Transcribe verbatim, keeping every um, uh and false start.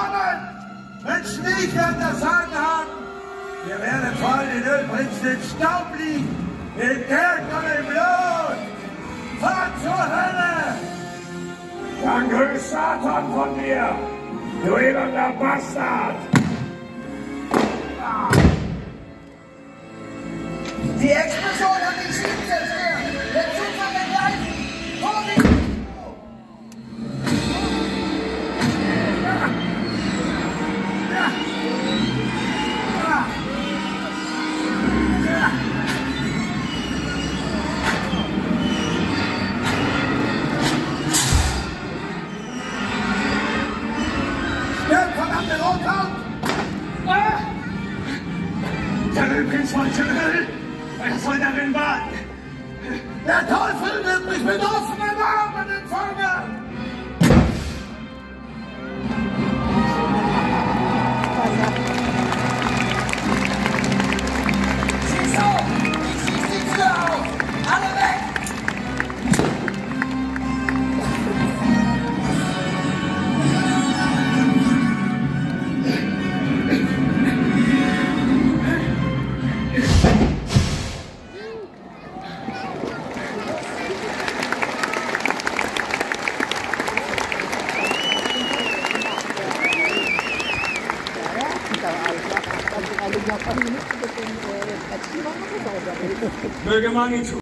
kommen, wenn Sie nicht an das Sagen haben. Wir werden voll in übrigens den Staub liegen, im Geld und im Blut. Fahrt zur Hölle! Dann grüß Satan von mir, du elender Bastard! Die Explosion hat den Schienen zerstört! Der Zug von den Gleisen! Vorsicht! Verdammte Rothaut! Ah! Der Ölprinz von Tyrell, er soll darin warten. Der Teufel wird mich mit offenen Armen empfangen! Schieß auf! Ich schieß die Tür auf! Alle weg! Möge man ihn